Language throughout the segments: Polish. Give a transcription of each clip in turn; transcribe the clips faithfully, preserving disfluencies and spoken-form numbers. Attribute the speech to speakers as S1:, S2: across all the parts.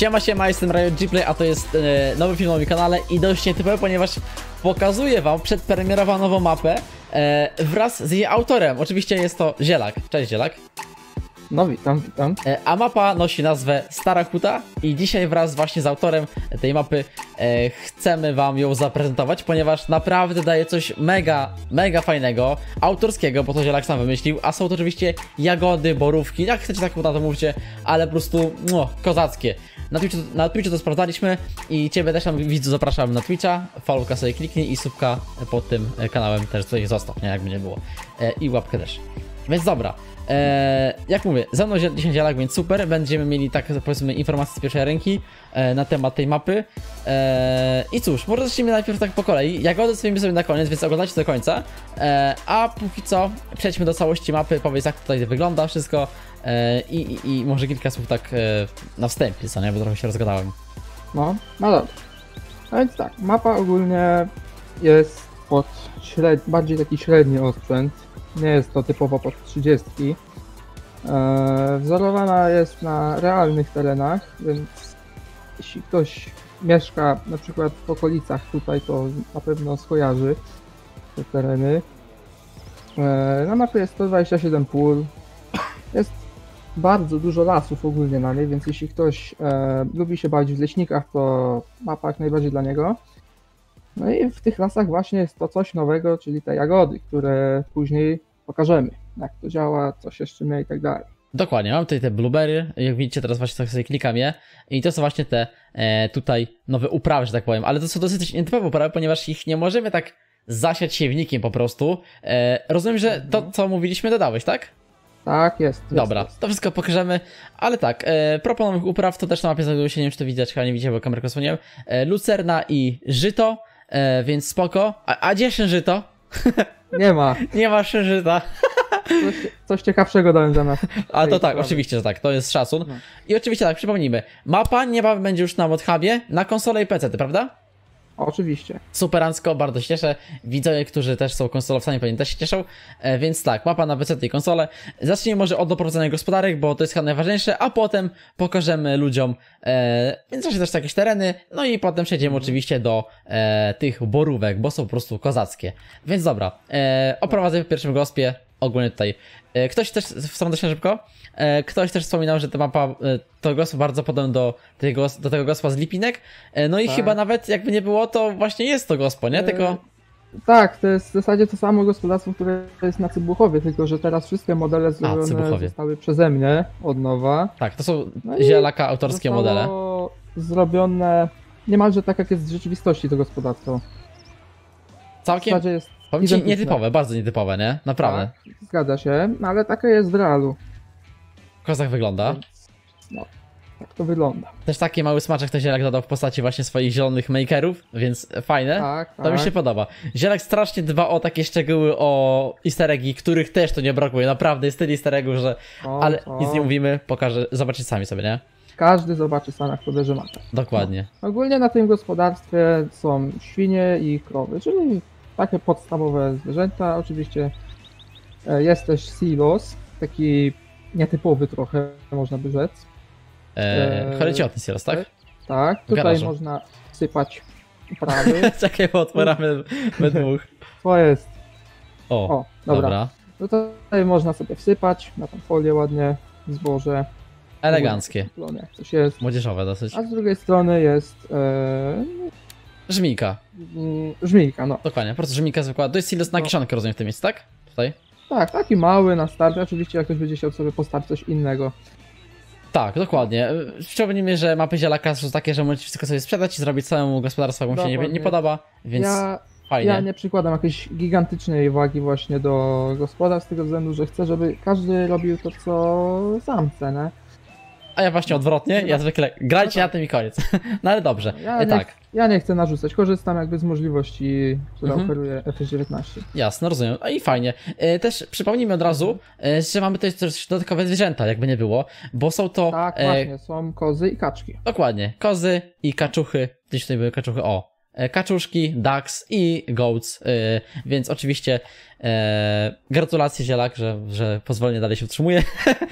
S1: Siema, siema, jestem Riot Gplay, a to jest e, nowy film na moim kanale i dość nietypowy, ponieważ pokazuję wam przedpremierową nową mapę e, wraz z jej autorem. Oczywiście jest to Zielak. Cześć Zielak.
S2: No witam, witam.
S1: E, a mapa nosi nazwę Stara Huta i dzisiaj wraz właśnie z autorem tej mapy e, chcemy wam ją zaprezentować, ponieważ naprawdę daje coś mega, mega fajnego, autorskiego, bo to Zielak sam wymyślił, a są to oczywiście jagody, borówki, jak chcecie tak na to mówcie, ale po prostu no, kozackie. Na Twitchu, na Twitchu to sprawdzaliśmy i ciebie też tam widzu zapraszam na Twitcha, followka sobie kliknij i subka pod tym kanałem też tutaj zostaw, nie, jakby nie było. E, I łapkę też. Więc dobra. Eee, jak mówię, ze mną dzisiaj Zielak, więc super. Będziemy mieli tak powiedzmy informacje z pierwszej ręki e, na temat tej mapy. Eee, I cóż, może zacznijmy najpierw tak po kolei. Jagody zrobimy sobie na koniec, więc oglądajcie do końca. Eee, a póki co przejdźmy do całości mapy, powiedz jak tutaj wygląda wszystko eee, i, i, i może kilka słów tak e, na wstępie, co nie, bo trochę się rozgadałem.
S2: No, no dobra. No więc tak, mapa ogólnie jest pod śred... bardziej taki średni osprzęt. Nie jest to typowo pod trzydziestki. Eee, wzorowana jest na realnych terenach, więc jeśli ktoś mieszka na przykład w okolicach tutaj, to na pewno skojarzy te tereny. Eee, na mapie jest sto dwadzieścia siedem pól. Jest bardzo dużo lasów ogólnie na niej, więc jeśli ktoś e, lubi się bawić w leśnikach, to mapa jak najbardziej dla niego. No i w tych lasach właśnie jest to coś nowego, czyli te jagody, które później pokażemy, jak to działa, co się szczymy i tak dalej.
S1: Dokładnie, mam tutaj te blueberry, jak widzicie teraz właśnie tak sobie klikam je i to są właśnie te e, tutaj nowe uprawy, że tak powiem, ale to są dosyć nietypowe uprawy, ponieważ ich nie możemy tak zasiać siewnikiem po prostu. E, rozumiem, że to co mówiliśmy dodałeś, tak?
S2: Tak, jest. jest
S1: Dobra,
S2: jest.
S1: to wszystko pokażemy, ale tak, e, propos nowych upraw, to też na mapie znajdują się, nie wiem czy to widać, chyba nie widzicie, bo kamerkę osłoniłem, e, lucerna i żyto, e, więc spoko. A, a gdzie żyto?
S2: Nie ma.
S1: Nie ma żyta.
S2: Coś, coś ciekawszego dałem zamiast.
S1: A to tak,
S2: sprawy.
S1: oczywiście, że tak, to jest szacun.
S2: No.
S1: I oczywiście tak, przypomnijmy, mapa niebawem będzie już na ModHubie, na konsolę i pecety, prawda?
S2: Oczywiście.
S1: Superancko, bardzo się cieszę. Widzowie, którzy też są konsolowcami, pewnie też się cieszą. E, więc tak, mapa na pecety i konsole. Zacznijmy może od doprowadzenia gospodarek, bo to jest chyba najważniejsze, a potem pokażemy ludziom e, więc też też jakieś tereny, no i potem przejdziemy oczywiście do e, tych borówek, bo są po prostu kozackie. Więc dobra, e, oprowadzę w pierwszym gospie, ogólnie tutaj. E, ktoś też, wstąpię dość szybko, e, ktoś też wspominał, że ta mapa, e, to gospo bardzo podobne do tego, do tego gospa z Lipinek, e, no i
S2: Tak.
S1: chyba nawet jakby nie było, to właśnie jest to gospo, nie? Tylko...
S2: E, Tak, to jest w zasadzie to samo gospodarstwo, które jest na Cybuchowie, tylko że teraz wszystkie modele zrobione
S1: Cybuchowie.
S2: zostały przeze mnie od nowa.
S1: Tak, to są
S2: No i
S1: Zielaka autorskie
S2: Zostało
S1: modele.
S2: zrobione niemalże tak jak jest w rzeczywistości to gospodarstwo. W
S1: Całkiem,
S2: zasadzie jest
S1: powiem ci,
S2: identyczne.
S1: nietypowe, bardzo nietypowe, nie? Naprawdę.
S2: Tak, zgadza się, no ale takie jest w realu.
S1: Kozak wygląda.
S2: Więc, no, tak to wygląda.
S1: Też taki mały smaczek to Zielak dodał w postaci właśnie swoich zielonych makerów, więc fajne.
S2: Tak,
S1: To
S2: tak.
S1: mi się podoba. Zielak strasznie dba o takie szczegóły, o easter eggi, których też to nie brakuje. Naprawdę jest tyle easter eggów, że...
S2: O,
S1: Ale
S2: o.
S1: nic nie mówimy, pokażę, zobaczycie sami sobie, nie?
S2: Każdy zobaczy sam jak pobierze mapę.
S1: Dokładnie.
S2: Ogólnie na tym gospodarstwie są świnie i krowy, czyli takie podstawowe zwierzęta. Oczywiście e, jest też silos, taki nietypowy trochę, można by rzec.
S1: Eee,
S2: Eee,
S1: Chodzi ci o ten silos, tak?
S2: Tak, tutaj
S1: garażu.
S2: można sypać uprawy.
S1: Czekaj, bo otwieramy we dwóch.
S2: To jest.
S1: O,
S2: O, dobra.
S1: dobra.
S2: No to tutaj można sobie wsypać na tą folię ładnie zboże.
S1: Eleganckie.
S2: Ogólnie, jak coś jest.
S1: Młodzieżowe dosyć.
S2: A z drugiej strony jest e,
S1: Żmijka.
S2: mm, żmijka, no.
S1: Dokładnie, po prostu żmijka zwykła. To jest silos na
S2: No.
S1: kiszonkę, rozumiem, w tym miejscu, tak? Tutaj?
S2: Tak, taki mały na start. Oczywiście jak ktoś będzie chciał sobie postawić coś innego.
S1: Tak, dokładnie. Przypomnijmy, że mapy Zielaka są takie, że możecie wszystko sobie sprzedać i zrobić całemu gospodarstwu, jak mu się nie,
S2: Dokładnie.
S1: nie podoba, więc
S2: Ja,
S1: fajnie.
S2: ja nie przykładam jakiejś gigantycznej wagi właśnie do gospodarstw z tego względu, że chcę, żeby każdy robił to, co sam chce, nie?
S1: A ja właśnie odwrotnie, ja zwykle grajcie
S2: No
S1: na tym i koniec. No ale dobrze,
S2: Ja
S1: e,
S2: nie,
S1: tak,
S2: ja nie chcę narzucać, korzystam jakby z możliwości, które
S1: Mhm.
S2: oferuje F S dziewiętnaście.
S1: jasne, rozumiem. A i fajnie. E, Też przypomnijmy od razu, e, że mamy tutaj też dodatkowe zwierzęta, jakby nie było, bo są to
S2: Tak,
S1: e,
S2: właśnie, są kozy i kaczki.
S1: dokładnie, kozy i kaczuchy, gdzieś tutaj były kaczuchy, o, e, kaczuszki, ducks i goats, e, więc oczywiście e, gratulacje Zielak, że, że pozwolenie dalej się utrzymuje.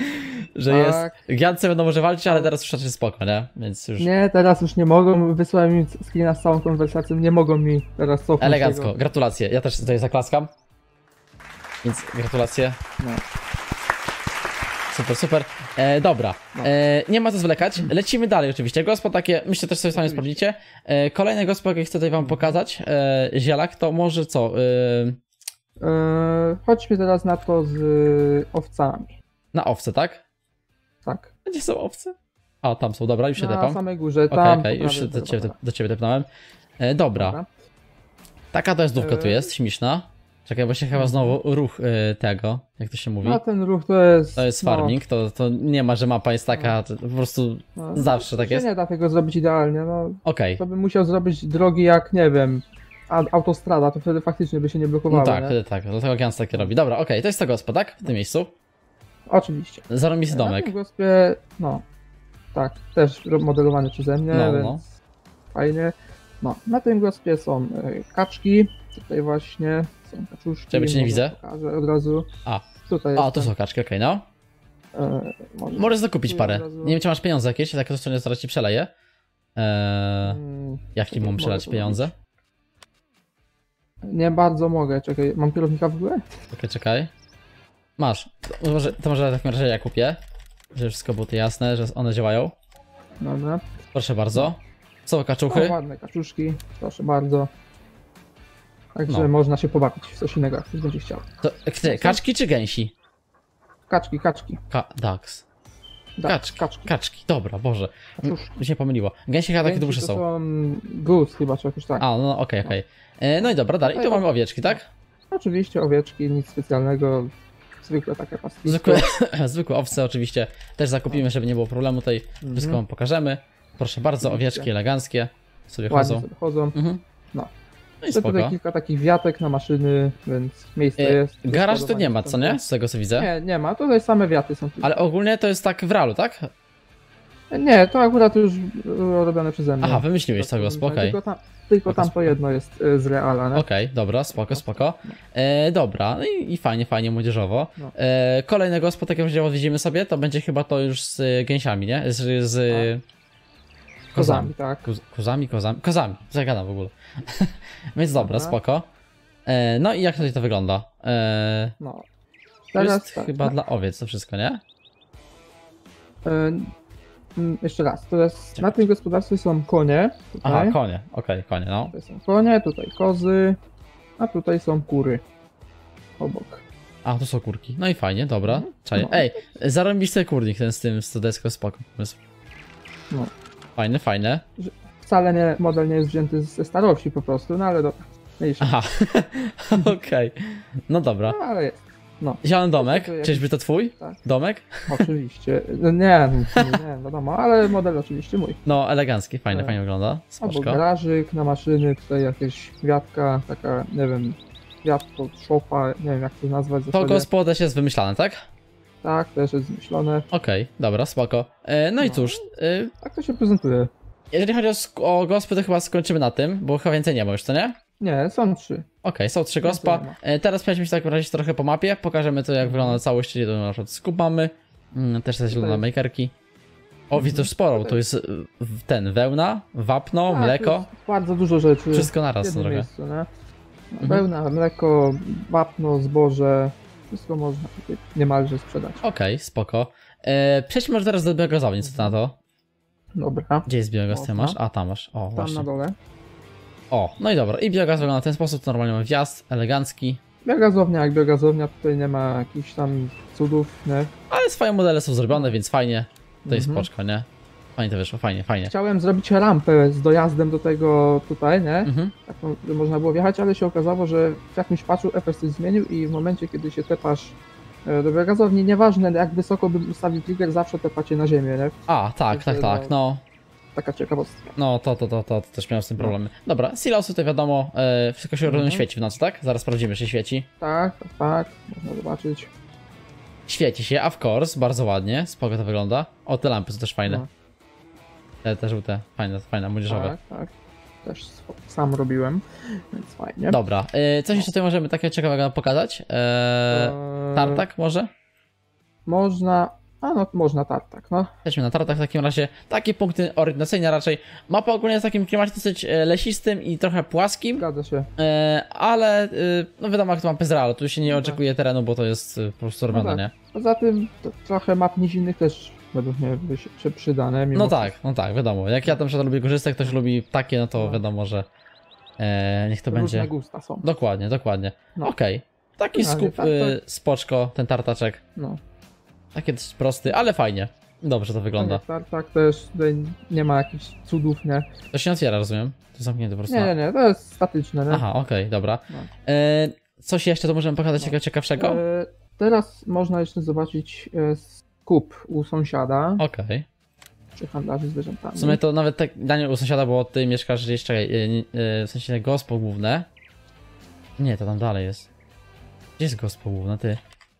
S1: że
S2: Tak.
S1: jest... Giance będą może walczyć, ale teraz już raczej spoko, nie? Więc już...
S2: Nie, teraz już nie mogą, wysłałem im screena z całą konwersacją, nie mogą mi teraz cofnąć
S1: Elegancko,
S2: tego.
S1: gratulacje. Ja też tutaj zaklaskam. Więc gratulacje.
S2: No.
S1: Super, super. E, dobra, e, nie ma co zwlekać. Lecimy dalej oczywiście. Gospo takie, myślę też sobie sami sprawdzicie. E, kolejne gospo, jakie chcę tutaj wam pokazać, e, zielak, to może co? E,
S2: Eee, chodźmy teraz na to z y, owcami.
S1: na owce, tak?
S2: Tak.
S1: Gdzie są owce? A, tam są, dobra, już się
S2: Na
S1: tepam.
S2: samej górze,
S1: Okej,
S2: tam.
S1: okej,
S2: po
S1: już
S2: prawej
S1: do
S2: tego
S1: ciebie,
S2: pola.
S1: do ciebie tepnąłem. E, dobra.
S2: Dobra.
S1: Taka dojazdówka tu
S2: E,
S1: jest, śmieszna. Czekaj, bo się chyba znowu ruch e, tego, jak to się mówi.
S2: No ten ruch to jest...
S1: To jest farming, to, to nie ma, że mapa jest taka, to po prostu
S2: No,
S1: zawsze tak
S2: się
S1: jest.
S2: nie da tego zrobić idealnie, no.
S1: Okej.
S2: To bym musiał zrobić drogi jak, nie wiem, a- autostrada, to wtedy faktycznie by się nie blokowało,
S1: No tak,
S2: nie?
S1: wtedy tak, dlatego Gans takie robi. Dobra, okej, to jest to gospo, tak? W tym miejscu.
S2: Oczywiście.
S1: Zarobisty
S2: Na
S1: domek.
S2: tym gospie, no, tak, też modelowany przeze mnie,
S1: No,
S2: więc
S1: no.
S2: fajnie. No, na tym gospie są e, kaczki, tutaj właśnie są kaczuszki.
S1: Czekaj, bo cię nie
S2: może
S1: widzę.
S2: Pokażę od razu.
S1: A,
S2: Tutaj
S1: a
S2: jest
S1: tu są kaczki, okej, no.
S2: e, może,
S1: Możesz zakupić
S2: tu
S1: parę.
S2: od razu.
S1: Nie wiem, czy masz pieniądze jakieś, tak to stronie zaraz ci przeleję. Eee,
S2: Mm,
S1: jak ci
S2: czekaj,
S1: mam
S2: mogę
S1: przelać
S2: to
S1: pieniądze?
S2: zrobić. Nie bardzo mogę, czekaj, mam kierownika w ogóle?
S1: Czekaj, czekaj. Masz. To może, to może w takim razie ja kupię. Żeby wszystko było to jasne, że one działają.
S2: Dobra.
S1: Proszę bardzo. Są
S2: O,
S1: kaczuchy.
S2: ładne kaczuszki, proszę bardzo. Także
S1: No.
S2: można się pobawić w coś innego, jak ktoś będzie chciał.
S1: To, ty, kaczki czy gęsi?
S2: Kaczki, kaczki.
S1: Ka ducks.
S2: Da,
S1: Kaczki.
S2: kaczki.
S1: Kaczki, dobra, Boże.
S2: Kaczuszki.
S1: Mi się pomyliło. Gęsi chyba takie
S2: Gęsi
S1: duże
S2: to
S1: są.
S2: są goose chyba, czy jakoś tak.
S1: A, no okej, okej. E, No i dobra, dalej. I tu mamy owieczki, tak?
S2: Oczywiście owieczki, nic specjalnego. Zwykle takie pastwisko.
S1: Zwykłe, zwykłe owce oczywiście też zakupimy, żeby nie było problemu. Tutaj wszystko wam pokażemy. Proszę bardzo,
S2: Oczywiście.
S1: owieczki eleganckie sobie
S2: Ładnie
S1: chodzą.
S2: sobie chodzą.
S1: Mhm.
S2: No.
S1: No i
S2: To tutaj
S1: spoko.
S2: kilka takich wiatek na maszyny, więc miejsce
S1: E,
S2: jest.
S1: Garaż tu
S2: Składowanie
S1: nie ma, co nie?
S2: sprzętu.
S1: Z tego co widzę.
S2: Nie, nie ma. Tutaj same wiaty są. Tylko.
S1: Ale ogólnie to jest tak w realu, tak?
S2: Nie, to akurat już było robione przeze mnie.
S1: Aha, wymyśliłeś
S2: Tak,
S1: tego, spoko, okej.
S2: Tylko tam, tylko
S1: Spoko,
S2: tam to jedno jest e, z reala, nie?
S1: Okej, dobra, spoko, spoko. E, dobra, no i, i fajnie, fajnie, młodzieżowo.
S2: No.
S1: E, kolejnego spot, jakiego będzie odwiedzimy sobie, to będzie chyba to już z y, gęsiami, nie? Z, z kozami.
S2: Kozami, tak.
S1: Kuz, kozami, kozami, kozami, zagadam w ogóle. Więc dobra,
S2: Dobra.
S1: spoko. E, no i jak tutaj to wygląda? E,
S2: No.
S1: to
S2: Teraz
S1: jest
S2: tak.
S1: chyba dla owiec to wszystko, nie?
S2: E, mm, jeszcze raz, teraz na tym gospodarstwie są konie. Tutaj.
S1: Aha, konie, okej, konie, no.
S2: Tutaj są konie, tutaj kozy, a tutaj są kury. Obok.
S1: A, tu są kurki. No i fajnie, dobra.
S2: Mhm.
S1: Czaję.
S2: No.
S1: Ej, zarąbisty kurnik ten z tym, z to deską, spoko pomysł.
S2: No.
S1: Fajne, fajne.
S2: Wcale nie, model nie jest wzięty ze starości po prostu, no ale dobra. Mniejsza.
S1: Aha, okej. No dobra.
S2: No ale jest. No,
S1: Zielony domek,
S2: To jakiś-
S1: czyżby to twój
S2: tak.
S1: domek?
S2: Oczywiście. No Nie, nie, nie, wiadomo, ale model oczywiście mój.
S1: No, elegancki, fajnie,
S2: Tak.
S1: fajnie wygląda.
S2: Obok
S1: Spoczko.
S2: garażyk na maszyny, tutaj jakieś kwiatka, taka, nie wiem, kwiatko, szopa, nie wiem jak to nazwać w
S1: To
S2: zasadzie.
S1: gospodarz też jest wymyślane, tak?
S2: Tak, też jest zmyślone.
S1: Okej, dobra, spoko. E, no i
S2: No.
S1: cóż, e,
S2: Tak to się prezentuje.
S1: jeżeli chodzi o, sk- o gospy, to chyba skończymy na tym, bo chyba więcej nie ma już, co nie?
S2: Nie, są trzy.
S1: Okej, są trzy
S2: Więcej
S1: gospa.
S2: nie ma.
S1: E, teraz przejdźmy się w takim razie trochę po mapie, pokażemy to jak wygląda całość, czyli to na przykład skup mamy. Mm, też te zielone
S2: Tutaj-
S1: makerki. O, widzę już sporo,
S2: Tutaj-
S1: to jest y, w- ten, wełna, wapno,
S2: Tak,
S1: mleko,
S2: jest bardzo dużo rzeczy.
S1: wszystko
S2: w
S1: naraz
S2: jednym
S1: trochę.
S2: miejscu, nie?
S1: Mhm.
S2: Wełna, mleko, wapno, zboże. Wszystko można tutaj niemalże sprzedać.
S1: Okej, spoko. E, przejdźmy może teraz do biogazowni, co ty na to?
S2: Dobra.
S1: Gdzie jest biogaz, ty
S2: Można.
S1: masz? A, tam masz, o
S2: Tam
S1: właśnie.
S2: na dole.
S1: O, no i dobra, i biogaz wygląda w ten sposób, to normalnie mamy wjazd, elegancki.
S2: Biogazownia jak biogazownia, tutaj nie ma jakichś tam cudów, nie?
S1: Ale swoje modele są zrobione, więc fajnie. To jest
S2: Mhm.
S1: spoczko, nie? Fajnie to wyszło, fajnie, fajnie.
S2: Chciałem zrobić rampę z dojazdem do tego tutaj, nie?
S1: Mhm.
S2: Taką, żeby można było wjechać, ale się okazało, że w jakimś patchu F S coś zmienił i w momencie, kiedy się tepasz e, do biogazowni, nieważne jak wysoko bym ustawił trigger, zawsze tepacie na ziemię, nie?
S1: A, tak, tak, tak, no.
S2: Taka ciekawostka.
S1: No, to, to, to, to, to też miałem z tym
S2: No.
S1: problemy. Dobra, silosy to wiadomo, e, wszystko się
S2: Mhm.
S1: świeci w nocy, tak? Zaraz sprawdzimy, czy świeci.
S2: Tak, tak, tak, można zobaczyć.
S1: Świeci się, of course, bardzo ładnie, spoko to wygląda. O, te lampy są też fajne.
S2: No.
S1: Te, te żółte, fajne, fajne, młodzieżowe.
S2: Tak, tak. Też swo- sam robiłem, więc fajnie.
S1: Dobra, e, coś jeszcze tutaj możemy takiego ciekawego pokazać? E,
S2: Eee,
S1: tartak może?
S2: Można, A no, można tartak, no.
S1: Jesteśmy na tartach w takim razie. Takie punkty oryginacyjne raczej. Mapa ogólnie jest w takim klimacie dosyć e, lesistym i trochę płaskim.
S2: Zgadza się.
S1: E, ale, e, no wiadomo jak to mapy z realu, tu się nie
S2: No
S1: oczekuje terenu, bo to jest e, po prostu robione,
S2: tak.
S1: nie?
S2: Poza tym to, trochę map nizinnych też według mnie by się przy- przydane. Mimo
S1: No tak, no tak, wiadomo. Jak ja tam przykład lubię korzystać, ktoś lubi takie, no to
S2: No.
S1: wiadomo, że e, niech to
S2: różne
S1: będzie.
S2: gusta są.
S1: Dokładnie, dokładnie.
S2: No.
S1: Okej. Taki
S2: No, ale
S1: skup
S2: tak,
S1: y, spoczko, ten tartaczek.
S2: No.
S1: Taki dość prosty, ale fajnie. Dobrze to wygląda.
S2: Tak, tartak też tutaj nie ma jakichś cudów, nie?
S1: To się nie otwiera, rozumiem? To zamknięte po prostu.
S2: Nie, nie, nie, to jest statyczne, nie?
S1: Aha, okej, dobra.
S2: No.
S1: E, coś jeszcze to możemy pokazać
S2: No.
S1: takiego ciekawszego?
S2: E, teraz można jeszcze zobaczyć e, skup u sąsiada,
S1: Okej.
S2: przy handlarzy zwierzętami.
S1: W sumie to nawet tak Daniel u sąsiada, bo ty mieszkasz gdzieś, czekaj, y, y, w sensie gospo główne. Nie, to tam dalej jest. Gdzie jest gospo główne, ty?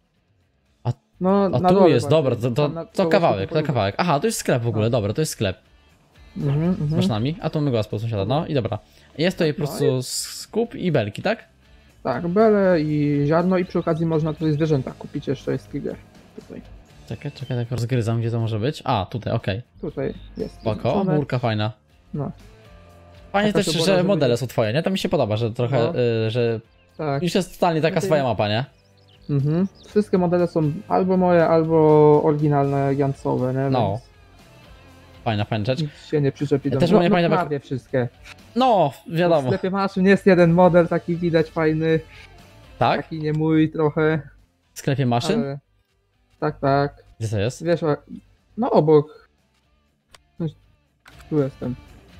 S2: No,
S1: A
S2: na
S1: tu
S2: dole
S1: jest,
S2: bardziej,
S1: dobra, to, to,
S2: tam na-
S1: to
S2: koło
S1: kawałek, to
S2: sklepu
S1: kawałek. Aha, to jest sklep w ogóle,
S2: No.
S1: dobra, to jest sklep.
S2: Mhm, mhm.
S1: Z maszynami, a tu my gospo u sąsiada, no i dobra. Jest to jej po
S2: No
S1: prostu skup i belki, tak?
S2: Tak, bele i ziarno i przy okazji można tutaj zwierzęta kupić, jeszcze jest trigger. Tutaj,
S1: Czekaj, czekaj, tak rozgryzam, gdzie to może być. A, tutaj, okej.
S2: tutaj jest.
S1: Spoko,
S2: zaznaczone.
S1: murka fajna.
S2: No,
S1: Fajnie
S2: Taka
S1: też,
S2: to była,
S1: że
S2: żeby-
S1: modele są twoje, nie? To mi się podoba, że trochę,
S2: No.
S1: y, że
S2: tak.
S1: już jest totalnie taka
S2: No to
S1: swoja
S2: ja-
S1: mapa, nie?
S2: Mhm. Wszystkie modele są albo moje, albo oryginalne, jancowe, nie?
S1: No.
S2: Więc
S1: Fajna, fajna rzecz.
S2: nic się nie przyczepi do
S1: Też
S2: mnie.
S1: nie
S2: No,
S1: pamiętam,
S2: no
S1: jak-
S2: prawie wszystkie.
S1: No,
S2: W
S1: wiadomo.
S2: sklepie maszyn jest jeden model taki widać fajny,
S1: Tak?
S2: taki nie mój trochę.
S1: W sklepie maszyn?
S2: Ale... Tak, tak.
S1: Gdzie to jest?
S2: Wiesz, a- no obok. No, tu jestem.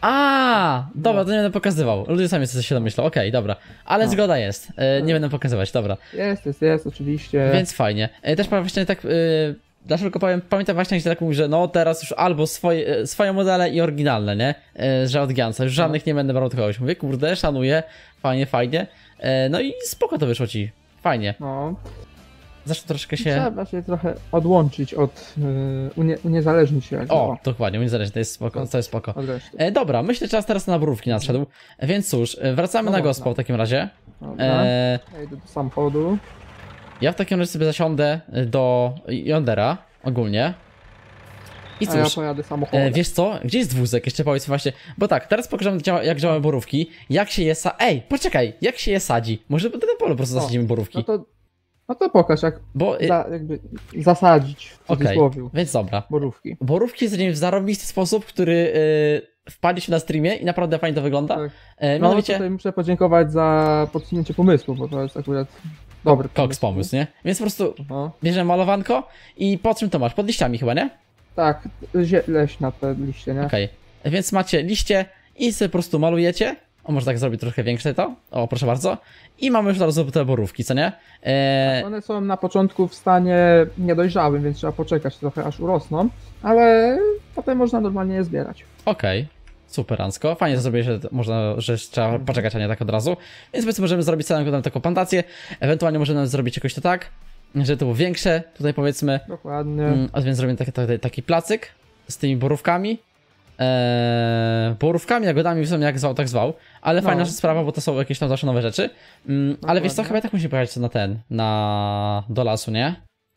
S1: A, dobra,
S2: No.
S1: to nie będę pokazywał. Ludzie sami sobie się domyślą, okej, dobra. Ale
S2: No.
S1: zgoda jest. E, nie
S2: No.
S1: będę pokazywać, dobra.
S2: Jest, jest, jest, oczywiście.
S1: Więc fajnie. E, też powiem właśnie tak, e, dlaczego tylko powiem, pamiętam właśnie, jak się tak mówi, że no teraz już albo swoje, e, swoje modele i oryginalne, nie? E, że od Giansa, już żadnych nie będę brał od kogoś. Mówię, kurde, szanuję, fajnie, fajnie. E, no i spoko to wyszło ci. Fajnie.
S2: No,
S1: Zresztą troszkę się...
S2: trzeba się trochę odłączyć od, yy, unie, uniezależnić się jakby,
S1: O, dokładnie, niezależnie, to jest spoko, to jest spoko.
S2: od reszty.
S1: E, dobra, myślę, że czas teraz na borówki nadszedł. Więc cóż, e, wracamy
S2: No
S1: na
S2: można.
S1: gospę w takim razie.
S2: Dobra,
S1: E,
S2: ja idę do samochodu.
S1: ja w takim razie sobie zasiądę do Yondera ogólnie. I
S2: A ja
S1: cóż,
S2: pojadę samochodem.
S1: e, wiesz co? Gdzie jest wózek? Jeszcze powiedz mi właśnie. Bo tak, teraz pokażemy działa, jak działają borówki. Jak się je sa... Ej, poczekaj, jak się je sadzi? Może na tym polu po prostu
S2: O,
S1: zasadzimy borówki.
S2: No to, no to pokaż, jak
S1: Bo... e,
S2: za, jakby zasadzić w
S1: Okej,
S2: cudzysłowie
S1: więc dobra.
S2: borówki.
S1: Borówki sadzimy w zarobisty sposób, który e, wpadliśmy na streamie i naprawdę fajnie to wygląda.
S2: Tak.
S1: E,
S2: No
S1: mianowicie...
S2: tutaj muszę podziękować za podsunięcie pomysłu, bo to jest akurat dobry
S1: Koks pomysł, nie? Więc po prostu
S2: No.
S1: bierzemy malowanko i po czym to masz? Pod liściami chyba, nie?
S2: Tak, zie- leś na te liście, nie?
S1: Okej. Więc macie liście i sobie po prostu malujecie. O, może tak zrobić trochę większe to. O, proszę bardzo. I mamy już teraz te borówki, co nie? Eee,
S2: One są na początku w stanie niedojrzałym, więc trzeba poczekać trochę aż urosną, ale potem można normalnie je zbierać.
S1: Okej. Super, Ansko. Fajnie, że zrobiłeś, że to można, że trzeba poczekać, a nie tak od razu. Więc powiedzmy, możemy zrobić całą taką plantację. Ewentualnie możemy nawet zrobić jakoś to tak, że to było większe. Tutaj powiedzmy.
S2: Dokładnie.
S1: Mm, a więc zrobimy taki, taki, taki placyk z tymi borówkami. Eee, borówkami, jagodami, w sumie jak zwał, tak zwał. Ale
S2: No.
S1: fajna sprawa, bo to są jakieś tam zawsze nowe rzeczy. Mm, ale wiesz co,
S2: Dokładnie.
S1: chyba i tak musimy pojechać na ten, na... do lasu, nie?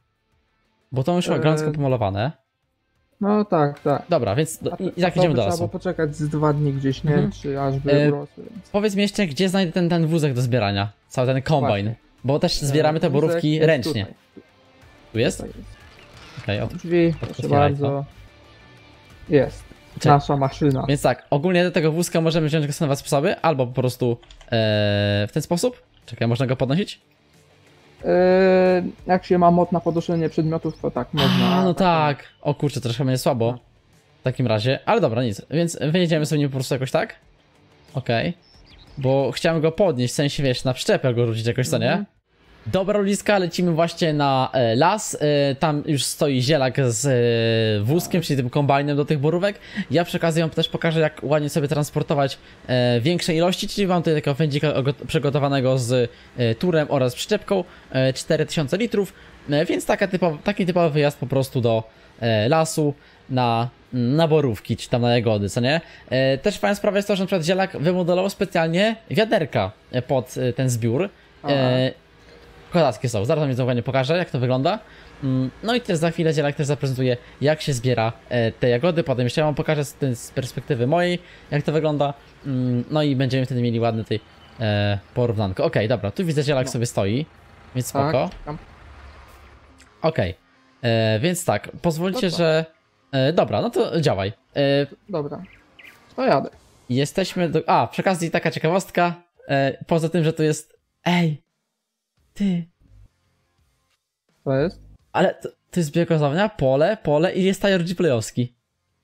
S1: Bo to już
S2: Eee.
S1: elegancko pomalowane.
S2: No tak, tak.
S1: Dobra, więc do,
S2: A
S1: i,
S2: te-
S1: i tak
S2: to
S1: idziemy
S2: by
S1: do
S2: trzeba
S1: lasu.
S2: było poczekać z dwa dni gdzieś, nie?
S1: Mhm.
S2: Czy aż by
S1: E,
S2: urosły. Więc...
S1: Powiedz mi jeszcze, gdzie znajdę ten, ten wózek do zbierania? Cały ten kombajn.
S2: Właśnie.
S1: Bo też zbieramy te
S2: E, wózek
S1: borówki
S2: jest
S1: ręcznie.
S2: Tutaj.
S1: Tu jest?
S2: Tutaj jest.
S1: Okej, okay,
S2: Drzwi, proszę
S1: otwieraj
S2: bardzo. Jest.
S1: Czekaj.
S2: Nasza maszyna.
S1: Więc tak, ogólnie do tego wózka możemy wziąć go na dwa sposoby, albo po prostu e, w ten sposób. Czekaj, można go podnosić?
S2: Yy, jak się ma mod na podnoszenie przedmiotów, to tak można.
S1: A, no tak. O kurczę, troszkę będzie słabo.
S2: No.
S1: W takim razie, ale dobra, nic. Więc wyjedziemy sobie nim po prostu jakoś tak. Okej. Bo chciałem go podnieść, w sensie wiesz, na przyczepę go rzucić jakoś, co nie?
S2: Mhm.
S1: Dobra, Luliska, lecimy właśnie na e, las. E, tam już stoi zielak z e, wózkiem, czyli tym kombajnem do tych borówek. Ja przy okazji wam też pokażę, jak ładnie sobie transportować e, większe ilości, czyli mam tutaj takiego wędzika ogo- przygotowanego z e, turem oraz przyczepką, e, cztery tysiące litrów, e, więc taka typowa, taki typowy wyjazd po prostu do e, lasu na, na borówki, czy tam na jagody, co nie? E, też fajna sprawa jest to, że na przykład zielak wymodelował specjalnie wiaderka e, pod e, ten zbiór. E, kozackie są. Zaraz wam je dokładnie pokażę, jak to wygląda. Mm, no i też za chwilę Zielak też zaprezentuje, jak się zbiera e, te jagody. Potem jeszcze ja wam pokażę z, z perspektywy mojej, jak to wygląda. Mm, no i będziemy wtedy mieli ładny tutaj e, porównanko. Okej, okay, dobra, tu widzę, Zielak no. sobie stoi, więc spoko.
S2: Tak,
S1: Okej, okay. Więc tak, pozwólcie, dobra. że... E, dobra, no to działaj. E,
S2: dobra, to jadę.
S1: Jesteśmy do... A, przy okazji taka ciekawostka. E, poza tym, że tu jest... Ej! Ty!
S2: Co jest?
S1: Ale to, to jest biegozownia, pole, pole i jest tajor G-playowski.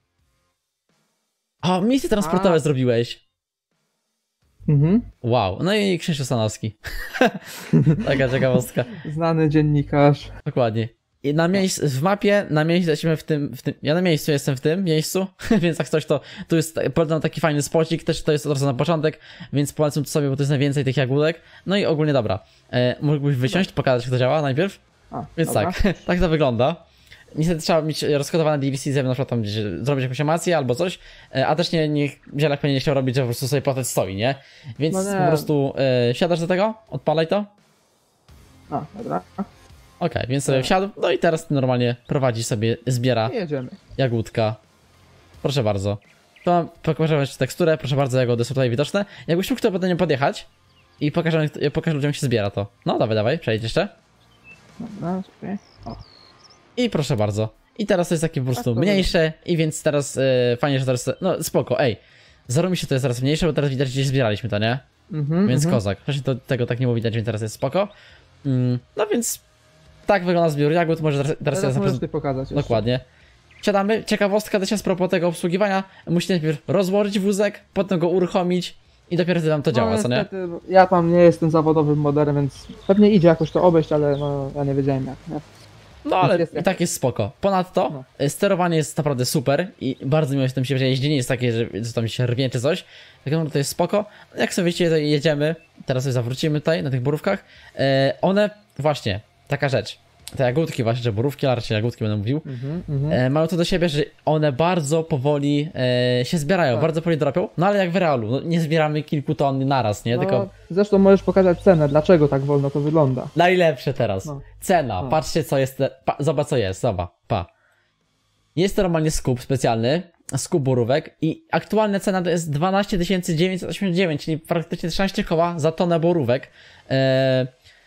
S1: A, misję transportowe A. zrobiłeś.
S2: Mhm.
S1: Wow, no i Krzysiu Stanowski. Taka ciekawostka.
S2: Znany dziennikarz.
S1: Dokładnie. I na miejscu, w mapie, na miejscu jesteśmy w tym, w tym, ja na miejscu jestem w tym miejscu, więc jak coś to, tu jest, polecam taki fajny spocik, też to jest od razu na początek, więc polecam to sobie, bo to jest najwięcej tych jagódek. No i ogólnie dobra, e, mógłbyś wysiąść, pokazać jak to działa najpierw?
S2: A,
S1: więc dobra. tak, tak to wygląda. Niestety trzeba mieć rozkodowane D L C, żeby na przykład tam gdzieś zrobić jakąś animację albo coś, a też nie, nie Zielak pewnie nie chciał robić, że po prostu sobie potec stoi, nie? Więc no nie. po prostu e, wsiadasz do tego, odpalaj to.
S2: A, dobra.
S1: Okej, okay, więc sobie wsiadł, no i teraz normalnie prowadzi sobie, zbiera
S2: jedziemy.
S1: Jagódka. Proszę bardzo. To mam pokażę teksturę, proszę bardzo, jagody są tutaj widoczne. Jakbyś mógł to potem nie podjechać i pokażę, pokażę ludziom, jak się zbiera to. No dawaj, dawaj, przejdź jeszcze.
S2: Dobra, okay. O.
S1: I proszę bardzo. I teraz to jest takie po prostu mniejsze i więc teraz yy, fajnie, że teraz, no spoko, ej. Zero mi się to jest teraz mniejsze, bo teraz widać, gdzieś zbieraliśmy to, nie? Mm-hmm, więc mm-hmm. kozak. Wcześniej to, tego tak nie było widać, więc teraz jest spoko. Mm, no więc tak wygląda zbiór jagód, może teraz, teraz,
S2: teraz ja możesz ty pokazać jeszcze.
S1: Dokładnie. Siadamy, ciekawostka też jest propos tego obsługiwania. Musicie najpierw rozłożyć wózek, potem go uruchomić i dopiero wtedy nam to
S2: no,
S1: działa,
S2: niestety,
S1: co nie?
S2: Ja tam nie jestem zawodowym modelem, więc pewnie idzie jakoś to obejść, ale no ja nie wiedziałem jak, nie?
S1: No ale jest, i tak jest spoko. Ponadto no. sterowanie jest naprawdę super i bardzo miło się tym się, że jeździenie jest takie, że tam się rwie czy coś. Tak naprawdę to jest spoko. Jak sobie wiecie, jedziemy, teraz sobie zawrócimy tutaj na tych borówkach. E, one, właśnie, taka rzecz. Te jagódki właśnie, że borówki, ale raczej jagódki będę mówił, mm -hmm. e, mają to do siebie, że one bardzo powoli e, się zbierają, tak. bardzo powoli dropią, no ale jak w realu, no, nie zbieramy kilku ton naraz, nie?
S2: No,
S1: tylko...
S2: Zresztą możesz pokazać cenę, dlaczego tak wolno to wygląda.
S1: Najlepsze teraz. No. Cena,
S2: no.
S1: patrzcie co jest, pa, zobacz co jest, zobacz, pa. Jest to normalnie skup specjalny, skup borówek i aktualna cena to jest dwanaście tysięcy dziewięćset osiemdziesiąt dziewięć, czyli praktycznie trzynaście koła za tonę borówek. E,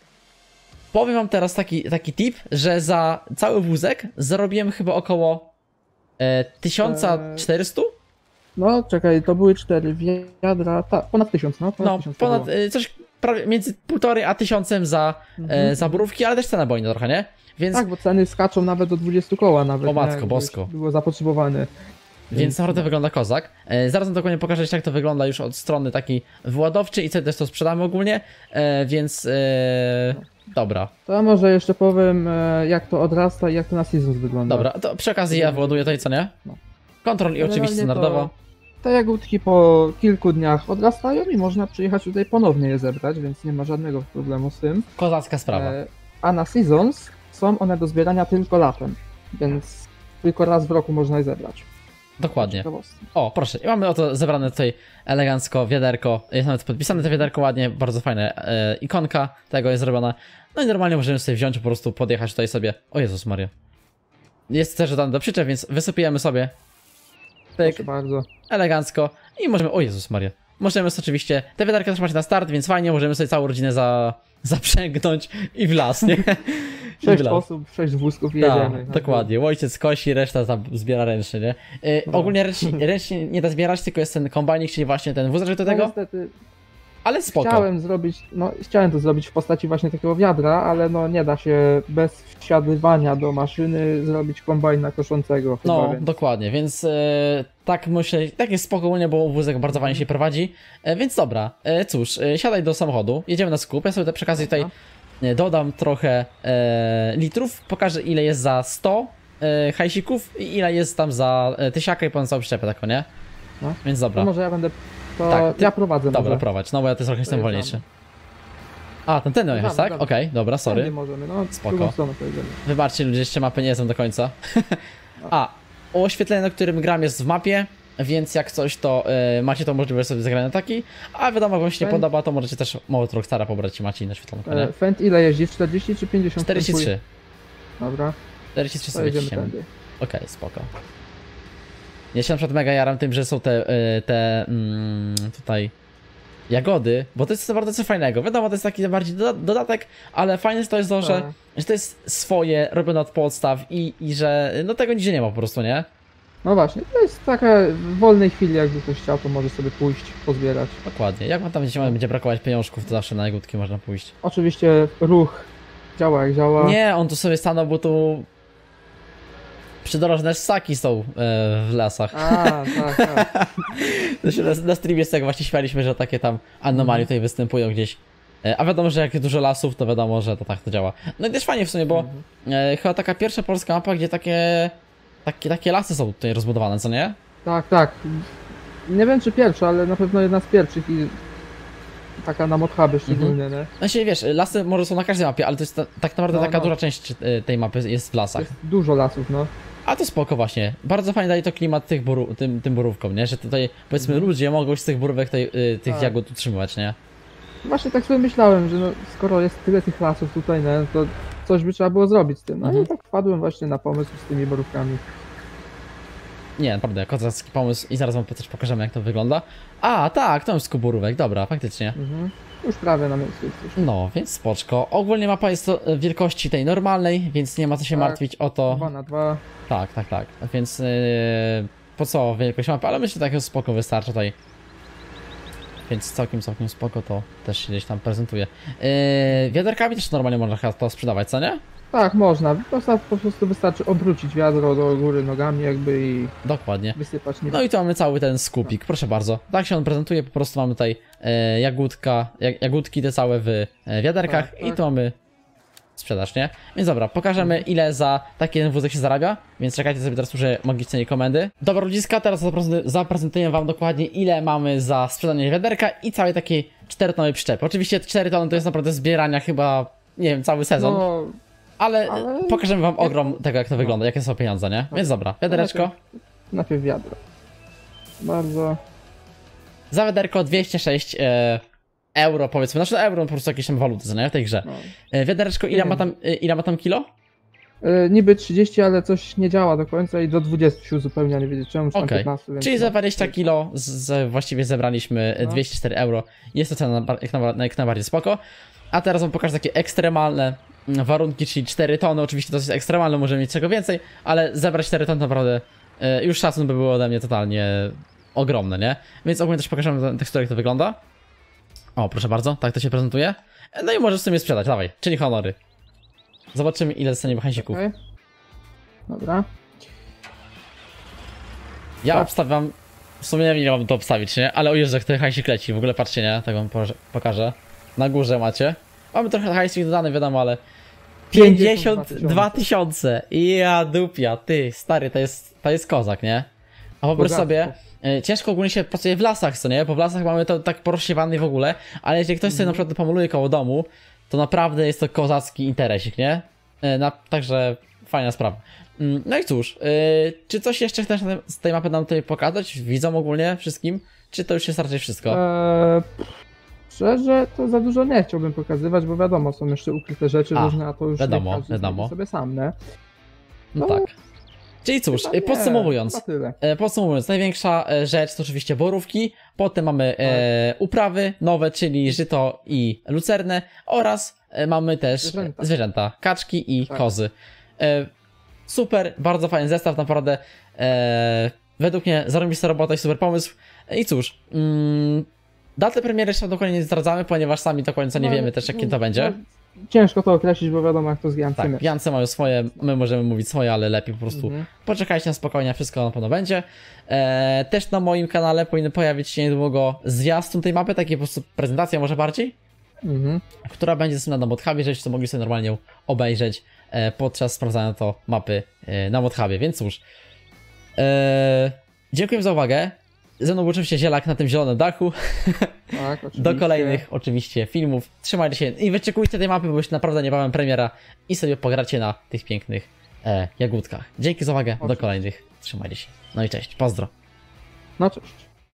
S1: Powiem wam teraz taki, taki tip, że za cały wózek zarobiłem chyba około e, tysiąc czterysta?
S2: No czekaj, to były cztery wiadra, ta, ponad tysiąc, no? Ponad
S1: no,
S2: tysiąc
S1: ponad e, coś prawie między półtorej a tysiącem za, mhm. e, za borówki, ale też cena boi trochę, nie? Więc...
S2: Tak, bo ceny skaczą nawet do dwudziestu koła nawet.
S1: O matko,
S2: nie?
S1: bosko.
S2: Było zapotrzebowane.
S1: Więc naprawdę no. wygląda kozak. E, zaraz wam dokładnie pokażę, jak to wygląda już od strony takiej wyładowczej i co też to sprzedamy ogólnie, e, więc e, dobra.
S2: To może jeszcze powiem, e, jak to odrasta i jak to na seasons wygląda.
S1: Dobra, to przy okazji ja wyładuję tutaj, co nie? No. Kontrol i oczywiście standardowo.
S2: Te jagódki po kilku dniach odrastają i można przyjechać tutaj ponownie je zebrać, więc nie ma żadnego problemu z tym.
S1: Kozacka sprawa. E,
S2: a na seasons są one do zbierania tylko latem, więc tylko raz w roku można je zebrać.
S1: Dokładnie. O, proszę. I mamy oto zebrane tutaj elegancko wiaderko. Jest nawet podpisane to wiaderko ładnie, bardzo fajne e, ikonka tego jest zrobiona. No i normalnie możemy sobie wziąć, po prostu podjechać tutaj sobie. O Jezus Maria. Jest też dodane do przyczep, więc wysypujemy sobie. Pyk.
S2: Bardzo.
S1: Elegancko. I możemy... O Jezus Maria. Możemy sobie oczywiście... Te wiaderka też macie na start, więc fajnie. Możemy sobie całą rodzinę za... zaprzęgnąć i w las, nie?
S2: Sześć osób, sześć wózków jedziemy.
S1: Tak, dokładnie. Ojciec kosi, reszta tam zbiera ręcznie, nie? Yy, no. Ogólnie ręcznie, ręcznie nie da zbierać, tylko jest ten kombajnik, czyli właśnie ten wózek do tego. No, niestety. Ale spoko.
S2: Chciałem zrobić, no chciałem to zrobić w postaci właśnie takiego wiadra, ale no nie da się bez wsiadywania do maszyny zrobić kombajna koszącego.
S1: No,
S2: chyba, więc.
S1: dokładnie, więc e, tak myślę, tak jest spokojnie, bo wózek bardzo fajnie się prowadzi, e, więc dobra, e, cóż, e, siadaj do samochodu, jedziemy na skup, ja sobie te przekazy tutaj e, dodam trochę e, litrów, pokażę ile jest za sto e, hajsików i ile jest tam za e, tysiaka i ponad całą przyczepę taką, nie?
S2: No.
S1: Więc dobra.
S2: To może ja będę... To
S1: tak, ty...
S2: ja prowadzę.
S1: Dobra,
S2: może.
S1: prowadź, no bo ja też trochę jestem wolniejszy. A, ten ten jechać, tak? Okej, okay, dobra, sorry.
S2: Nie możemy, no
S1: spoko. Wybaczcie ludzie, jeszcze mapy nie znam do końca. A, oświetlenie, na którym gram jest w mapie. Więc jak coś, to y, macie tą możliwość sobie zagrać na taki, a wiadomo, jak wam się nie
S2: Fent-
S1: podoba, to możecie też mało Rockstara pobrać i macie inne świetlonko, nie?
S2: E, Fent ile jeździ? czterdzieści czy pięćdziesiąt?
S1: czterdzieści trzy.
S2: Dobra,
S1: czterdzieści trzy
S2: to
S1: sobie
S2: jedziemy
S1: ciśniemy.
S2: tędy.
S1: Okej, spoko. Ja się na przykład mega jaram tym, że są te, y, te mm, tutaj jagody, bo to jest bardzo coś fajnego. Wiadomo, to jest taki bardziej doda dodatek, ale fajne jest to jest to, że,
S2: Tak.
S1: że to jest swoje, robione od podstaw i, i że no tego nigdzie nie ma po prostu, nie?
S2: No właśnie, to jest taka w wolnej chwili, jakby ktoś chciał, to może sobie pójść, pozbierać.
S1: Dokładnie. Jak wam tam będzie, będzie brakować pieniążków, to zawsze na jagódki można pójść.
S2: Oczywiście ruch działa jak działa.
S1: Nie, on tu sobie stanął, bo tu przydrożne ssaki są e, w lasach.
S2: A, tak, tak.
S1: Na, na streamie z tego właśnie śmialiśmy, że takie tam anomalie tutaj występują gdzieś. E, a wiadomo, że jak dużo lasów, to wiadomo, że to tak to działa. No i też fajnie w sumie, bo e, chyba taka pierwsza polska mapa, gdzie takie, takie, takie lasy są tutaj rozbudowane, co nie?
S2: Tak, tak. Nie wiem czy pierwsza, ale na pewno jedna z pierwszych i taka na modhuby szczególnie, nie?
S1: No się wiesz, lasy może są na każdej mapie, ale to jest ta, tak naprawdę
S2: No,
S1: taka
S2: no.
S1: duża część e, tej mapy jest w lasach.
S2: Jest dużo lasów, no.
S1: A to spoko właśnie. Bardzo fajnie daje to klimat tych boru, tym, tym borówkom, nie? Że tutaj powiedzmy ludzie mogą się z tych borówek tej, y, tych
S2: Tak.
S1: jagód utrzymywać, nie?
S2: Właśnie tak sobie myślałem, że no, skoro jest tyle tych lasów tutaj, nie, to coś by trzeba było zrobić z tym. No
S1: Mhm.
S2: i tak wpadłem właśnie na pomysł z tymi borówkami.
S1: Nie, naprawdę, kozacki pomysł i zaraz wam też pokażemy, jak to wygląda. A, tak, to jest kuburówek, dobra, faktycznie.
S2: Mhm. Już prawie na miejscu jesteś.
S1: No, więc spoczko. Ogólnie mapa jest to e, wielkości tej normalnej, więc nie ma co się
S2: Tak.
S1: martwić o to.
S2: Dwa na dwa.
S1: Tak, tak, tak. Więc yy, po co wielkość mapy, ale myślę, że takiego spoko wystarczy tutaj. Więc całkiem, całkiem spoko to też się gdzieś tam prezentuje. Yy, wiaderkami też normalnie można chyba to sprzedawać, co nie?
S2: Tak, można. Po prostu, po prostu wystarczy obrócić wiadro do góry nogami jakby i
S1: Dokładnie.
S2: wysypać nim.
S1: No i tu mamy cały ten skupik, proszę bardzo. Tak się on prezentuje, po prostu mamy tutaj e, jagódka, jag, jagódki te całe w e, wiaderkach
S2: Tak,
S1: i
S2: tak.
S1: tu mamy sprzedaż, nie? Więc dobra, pokażemy ile za taki jeden wózek się zarabia, więc czekajcie sobie teraz użyję magicznej komendy. Dobra ludziska, teraz zaprezentuję, zaprezentuję wam dokładnie ile mamy za sprzedanie wiaderka i całej takiej cztery tony przyczepy. Oczywiście cztery tony to jest naprawdę zbierania chyba, nie wiem, cały sezon,
S2: No,
S1: ale,
S2: ale-
S1: pokażemy wam ogrom tego jak to wygląda, jakie są pieniądze, nie? Więc dobra, wiadereczko.
S2: najpierw wiadro. Bardzo.
S1: Za wiaderko dwieście sześć e, euro powiedzmy, znaczy euro po prostu jakieś tam waluty, co nie, w tej grze.
S2: No.
S1: E, wiadereczko ile ma tam, e, ile ma tam kilo?
S2: E, niby trzydzieści, ale coś nie działa do końca i do dwudziestu się uzupełnia, nie wiedzieć czemu, czy tam
S1: Okej,
S2: piętnaście. więc
S1: czyli
S2: no.
S1: za dwadzieścia kilo z, z, właściwie zebraliśmy e,
S2: No.
S1: dwieście cztery euro. Jest to cena na- jak, na, jak najbardziej spoko. A teraz wam pokażę takie ekstremalne mm, warunki, czyli cztery tony, oczywiście to jest ekstremalne, możemy mieć czego więcej, ale zebrać cztery tony naprawdę e, już szacun by było ode mnie totalnie ogromne, nie? Więc ogólnie też pokażemy ten teksturę, jak to wygląda. O, proszę bardzo, tak to się prezentuje. No i możesz w sumie sprzedać, dawaj, czyni honory. Zobaczymy ile dostaniemy hajsików.
S2: Okej. Dobra.
S1: Ja
S2: Tak.
S1: obstawiam, w sumie nie wiem ile mam to obstawić, nie? Ale o Jezu, jak ten hajsik leci, w ogóle patrzcie, nie? Tak wam poże- pokażę. Na górze macie. Mamy trochę hajsik dodany, wiadomo, ale... pięćdziesiąt dwa tysiące! Ja dupia, ty, stary, to jest, to jest kozak, nie? A wyobraź
S2: Kozacko.
S1: sobie, e, ciężko ogólnie się pracuje w lasach, co nie? Bo w lasach mamy to tak porozsiewane w ogóle, ale jeżeli ktoś sobie na przykład pomoluje koło domu, to naprawdę jest to kozacki interesik, nie? E, Na, także fajna sprawa. Mm, No i cóż, e, czy coś jeszcze chcesz na- z tej mapy nam tutaj pokazać? Widzom ogólnie wszystkim? Czy to już jest raczej wszystko?
S2: Eee, szczerze, to za dużo nie chciałbym pokazywać, bo wiadomo, są jeszcze ukryte rzeczy
S1: A,
S2: różne, a to już
S1: wiadomo,
S2: niech każdy
S1: wiadomo.
S2: znajdzie sobie sam, nie?
S1: No
S2: no,
S1: tak. Czyli cóż,
S2: Chyba
S1: e,
S2: nie,
S1: podsumowując,
S2: chyba tyle.
S1: E, Podsumowując, największa e, rzecz to oczywiście borówki, potem mamy e, uprawy nowe, czyli żyto i lucernę oraz e, mamy też zwierzęta,
S2: Zwierzęta.
S1: kaczki i
S2: Tak.
S1: kozy. E, super, bardzo fajny zestaw, naprawdę e, według mnie zarobista robota i super pomysł. E, I cóż, mm, datę premiery jeszcze dokładnie nie zdradzamy, ponieważ sami do końca nie
S2: No,
S1: wiemy też jakie
S2: no,
S1: to będzie.
S2: no, ciężko to określić, bo wiadomo jak to z Jancem
S1: Tak,
S2: jest.
S1: Jance mają swoje, my możemy mówić swoje, ale lepiej po prostu
S2: Mhm.
S1: poczekajcie na spokojnie, wszystko na pewno będzie. Eee, też na moim kanale powinien pojawić się niedługo zwiastun tej mapy, takie po prostu prezentacja może bardziej,
S2: Mhm.
S1: która będzie dostępna na ModHubie, żebyście mogli sobie normalnie ją obejrzeć e, podczas sprawdzania to mapy e, na ModHubie, więc cóż. Eee, dziękuję za uwagę. Ze mną był oczywiście Zielak na tym zielonym dachu.
S2: Tak, oczywiście.
S1: Do kolejnych oczywiście filmów. Trzymajcie się i wyczekujcie tej mapy, bo już naprawdę niebawem premiera i sobie pogracie na tych pięknych e, jagódkach. Dzięki za uwagę, do
S2: Oczywiście.
S1: kolejnych. Trzymajcie się. No i cześć, pozdro.
S2: No cześć.